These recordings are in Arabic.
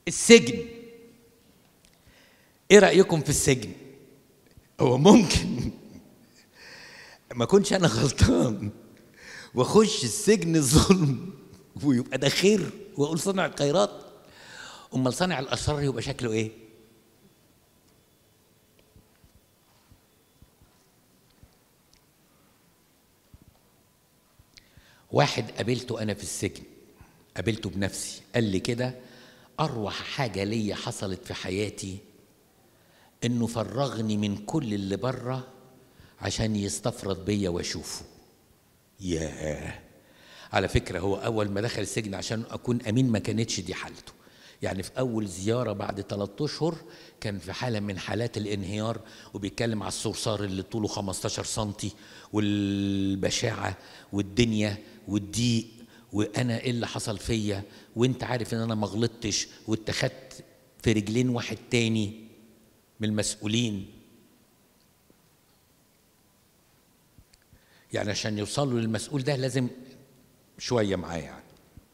السجن، ايه رأيكم في السجن؟ هو ممكن ما كنتش انا غلطان واخش السجن ظلم ويبقى ده خير واقول صانع الخيرات؟ امال صانع الاشرار يبقى شكله ايه؟ واحد قابلته انا في السجن، قابلته بنفسي، قال لي كده: اروع حاجه ليا حصلت في حياتي انه فرغني من كل اللي بره عشان يستفرد بيا واشوفه. ياه، على فكره هو اول ما دخل السجن عشان اكون امين ما كانتش دي حالته. يعني في اول زياره بعد 3 اشهر كان في حاله من حالات الانهيار، وبيتكلم على الصرصار اللي طوله 15 سنتي والبشاعه والدنيا والضيق، وانا ايه اللي حصل فيا، وانت عارف ان انا ما غلطتش، واتخدت في رجلين واحد تاني من المسؤولين. يعني عشان يوصلوا للمسؤول ده لازم شويه معاه يعني.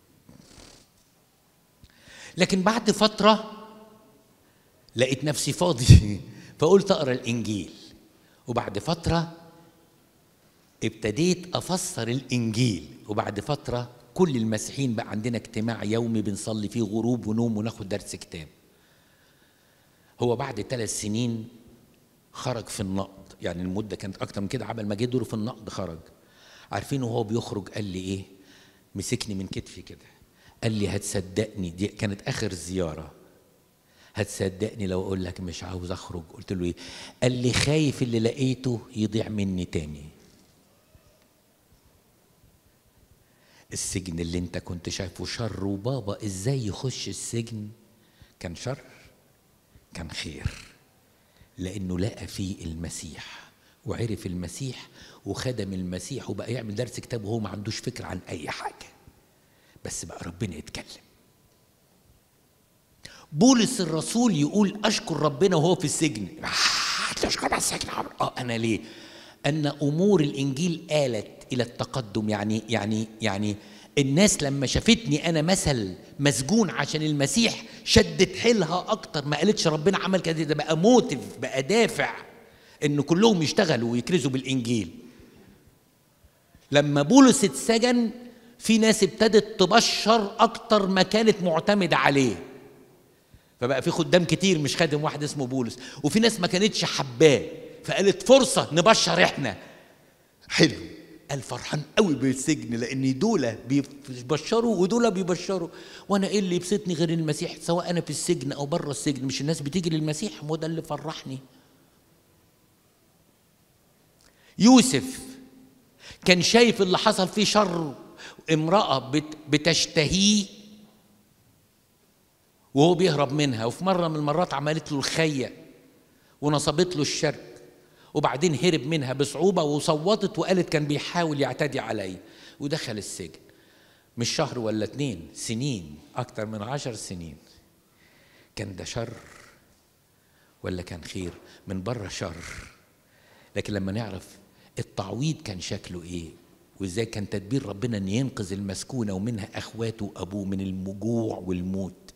لكن بعد فتره لقيت نفسي فاضي فقلت اقرا الانجيل، وبعد فتره ابتديت افسر الانجيل، وبعد فتره كل المسيحيين بقى عندنا اجتماع يومي بنصلي فيه غروب ونوم وناخد درس كتاب. هو بعد 3 سنين خرج في النقد، يعني المده كانت اكتر من كده، عمل ما جه دوره في النقد خرج. عارفين وهو بيخرج قال لي ايه؟ مسكني من كتفي كده قال لي: هتصدقني، دي كانت اخر زياره، هتصدقني لو اقول لك مش عاوز اخرج؟ قلت له ايه؟ قال لي: خايف اللي لقيته يضيع مني تاني. السجن اللي انت كنت شايفه شر وبابا ازاي يخش السجن كان شر، كان خير، لانه لقى فيه المسيح وعرف المسيح وخدم المسيح وبقى يعمل درس كتاب وهو ما عندوش فكرة عن اي حاجة، بس بقى ربنا يتكلم. بولس الرسول يقول: اشكر ربنا وهو في السجن. تشكر السجن؟ انا ليه؟ ان امور الانجيل آلت الى التقدم. يعني الناس لما شافتني انا مثل مسجون عشان المسيح شدت حيلها اكتر، ما قالتش ربنا عمل كده، ده بقى موتيف، بقى دافع ان كلهم يشتغلوا ويكرزوا بالانجيل. لما بولس اتسجن في ناس ابتدت تبشر اكتر ما كانت معتمدة عليه، فبقى في خدام كتير مش خادم واحد اسمه بولس، وفي ناس ما كانتش حباه فقالت فرصة نبشر احنا. حلو، قال فرحان قوي بالسجن لان دول بيبشروا ودول بيبشروا، وانا ايه اللي يبسطني غير المسيح؟ سواء انا في السجن او بره السجن مش الناس بتيجي للمسيح؟ ما ده اللي فرحني. يوسف كان شايف اللي حصل فيه شر، امرأة بتشتهيه وهو بيهرب منها، وفي مرة من المرات عملت له الخية ونصبت له الشرك، وبعدين هرب منها بصعوبة وصوتت وقالت كان بيحاول يعتدي علي، ودخل السجن. مش شهر ولا 2 سنين، أكتر من 10 سنين. كان ده شر ولا كان خير؟ من بره شر، لكن لما نعرف التعويض كان شكله ايه وازاي كان تدبير ربنا ان ينقذ المسكونة ومنها اخواته وابوه من الجوع والموت.